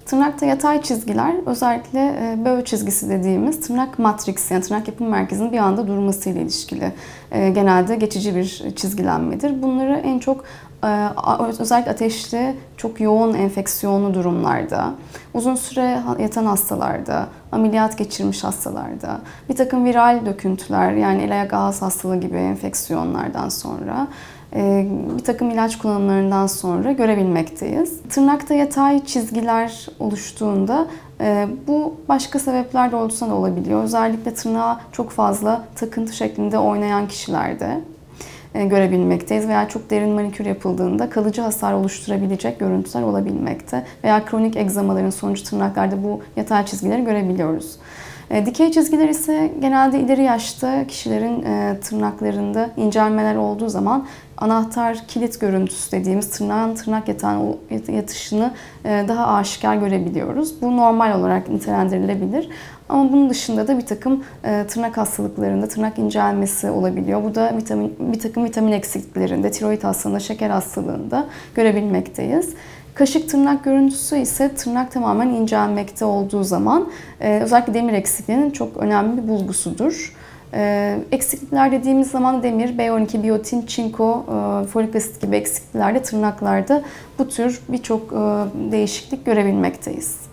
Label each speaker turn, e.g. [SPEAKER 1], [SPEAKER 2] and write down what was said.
[SPEAKER 1] Tırnakta yatay çizgiler özellikle böğ çizgisi dediğimiz tırnak matriksi, yani tırnak yapım merkezinin bir anda durmasıyla ilişkili. Genelde geçici bir çizgilenmedir. Bunları en çok özellikle ateşli, çok yoğun enfeksiyonlu durumlarda, uzun süre yatan hastalarda, ameliyat geçirmiş hastalarda, bir takım viral döküntüler, yani el ayak ağız hastalığı gibi enfeksiyonlardan sonra, bir takım ilaç kullanımlarından sonra görebilmekteyiz. Tırnakta yatay çizgiler oluştuğunda bu başka sebepler doğrultusunda da olabiliyor. Özellikle tırnağa çok fazla takıntı şeklinde oynayan kişilerde görebilmekteyiz veya çok derin manikür yapıldığında kalıcı hasar oluşturabilecek görüntüler olabilmekte veya kronik egzamaların sonucu tırnaklarda bu yatay çizgileri görebiliyoruz. Dikey çizgiler ise genelde ileri yaşta kişilerin tırnaklarında incelmeler olduğu zaman anahtar kilit görüntüsü dediğimiz tırnağın tırnak yatışını daha aşikar görebiliyoruz. Bu normal olarak nitelendirilebilir. Ama bunun dışında da bir takım tırnak hastalıklarında tırnak incelmesi olabiliyor. Bu da bir takım vitamin eksikliklerinde, tiroid hastalığında, şeker hastalığında görebilmekteyiz. Kaşık tırnak görüntüsü ise tırnak tamamen incelmekte olduğu zaman özellikle demir eksikliğinin çok önemli bir bulgusudur. Eksiklikler dediğimiz zaman demir, B12, biyotin, çinko, folik asit gibi eksikliklerde tırnaklarda bu tür birçok değişiklik görebilmekteyiz.